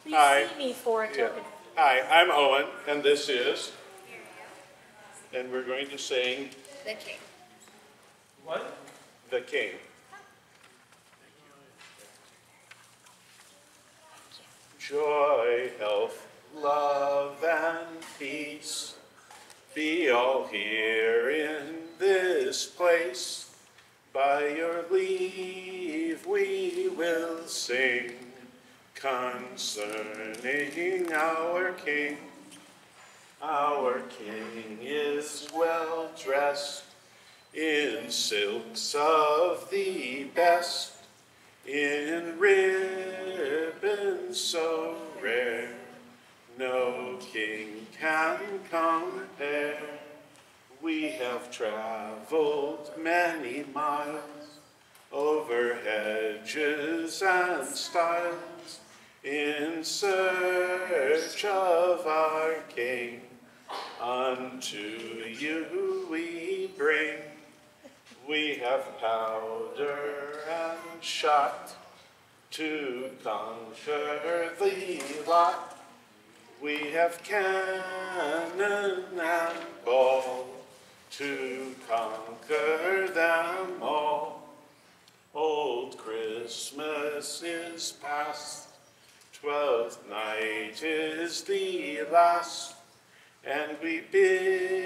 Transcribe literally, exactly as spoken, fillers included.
Please Hi. see me for a Yeah. token. Hi, I'm Owen, and this is, and we're going to sing The king. what? The King. Joy, health, love, and peace be all here in this place. By your leave we will sing concerning our King. Our King is well dressed in silks of the best, in ribbons so rare, no king can compare. We have traveled many miles over hedges and stiles in search of our King. Unto you we bring. We have powder and shot to conquer the lot. We have cannon and ball to conquer them all. Old Christmas is past, Twelfth night is the last, and we bid